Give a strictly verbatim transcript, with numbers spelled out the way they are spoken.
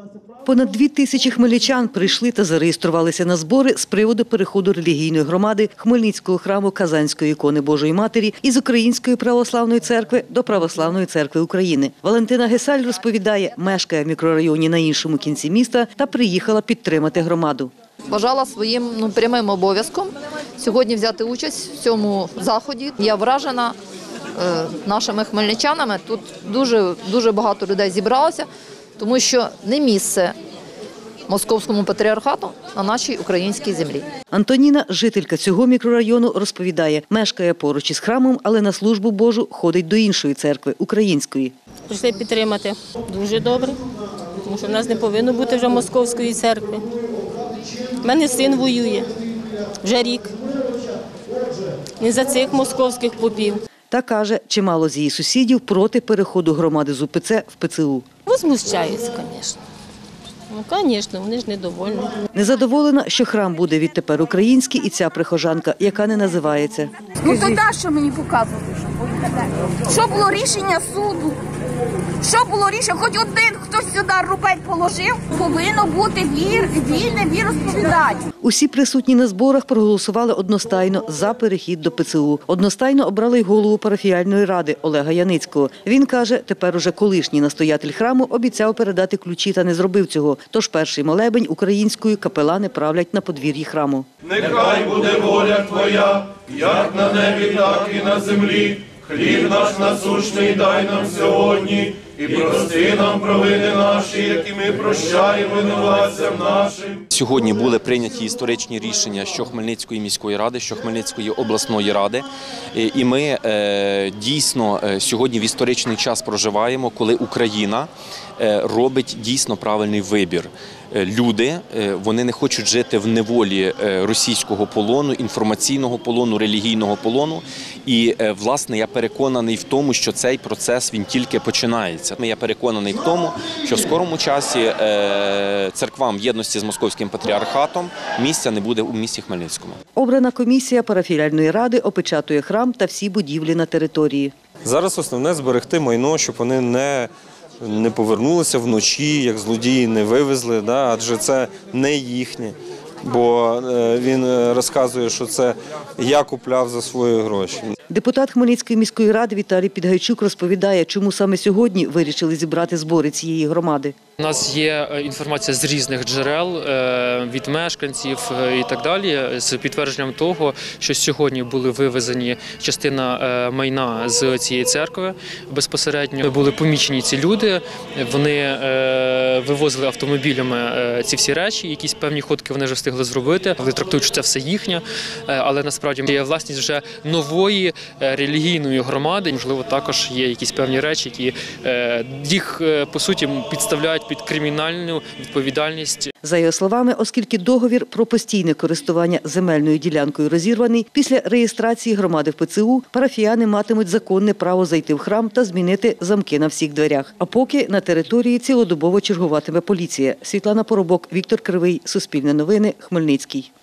Понад дві тисячі хмельничан прийшли та зареєструвалися на збори з приводу переходу релігійної громади Хмельницького храму Казанської ікони Божої Матері із Української православної церкви до Православної церкви України. Валентина Гесаль розповідає, мешкає в мікрорайоні на іншому кінці міста та приїхала підтримати громаду. Вважала своїм ну, прямим обов'язком сьогодні взяти участь в цьому заході. Я вражена е, нашими хмельничанами. Тут дуже, дуже багато людей зібралося, тому що не місце Московському патріархату на нашій українській землі. Антоніна, жителька цього мікрорайону, розповідає, мешкає поруч із храмом, але на службу Божу ходить до іншої церкви, української. Прийшли підтримати. Дуже добре, тому що в нас не повинно бути вже Московської церкви. У мене син воює вже рік. Не за цих московських попів. Та каже, чимало з її сусідів проти переходу громади з УПЦ в ПЦУ. Возмущаються, звісно. Ну, звісно, вони ж недовольні. Незадоволена, що храм буде відтепер український, і ця прихожанка, яка не називається. Ну тоді що мені показувати? Що було рішення суду? Що було рішення? Хоч один, хтось сюди рубель положив, повинно бути вір, вільне віросповідання. Усі присутні на зборах проголосували одностайно за перехід до ПЦУ. Одностайно обрали й голову парафіяльної ради Олега Яницького. Він каже, тепер уже колишній настоятель храму обіцяв передати ключі та не зробив цього. Тож перший молебень українською капелани правлять на подвір'ї храму. Нехай буде воля Твоя, як на небі, так і на землі. Хліб наш насущний дай нам сьогодні, і прости нам провини наші, які ми прощаємо винуватцям нашим. Сьогодні були прийняті історичні рішення що Хмельницької міської ради, що Хмельницької обласної ради. І ми дійсно сьогодні в історичний час проживаємо, коли Україна робить дійсно правильний вибір. Люди, вони не хочуть жити в неволі російського полону, інформаційного полону, релігійного полону. І, власне, я переконаний в тому, що цей процес, він тільки починається. Я переконаний в тому, що в скорому часі церквам в єдності з Московським патріархатом місця не буде у місті Хмельницькому. Обрана комісія парафіяльної ради опечатує храм та всі будівлі на території. Зараз основне – зберегти майно, щоб вони не... не повернулися вночі, як злодії не вивезли, да, адже це не їхнє. Бо він розказує, що це я купляв за свої гроші. Депутат Хмельницької міської ради Віталій Підгайчук розповідає, чому саме сьогодні вирішили зібрати збори цієї громади. У нас є інформація з різних джерел, від мешканців і так далі, з підтвердженням того, що сьогодні були вивезені частина майна з цієї церкви. Безпосередньо були помічені ці люди, вони вивозили автомобілями ці всі речі, якісь певні ходки вони вже встигли зробити, вони трактують, що це все їхнє, але насправді є власність вже нової релігійної громади. Можливо, також є якісь певні речі, які їх, по суті, підставляють під кримінальну відповідальність. За його словами, оскільки договір про постійне користування земельною ділянкою розірваний, після реєстрації громади в ПЦУ парафіяни матимуть законне право зайти в храм та змінити замки на всіх дверях. А поки на території цілодобово чергуватиме поліція. Світлана Поробок, Віктор Кривий, Суспільне новини, Хмельницький.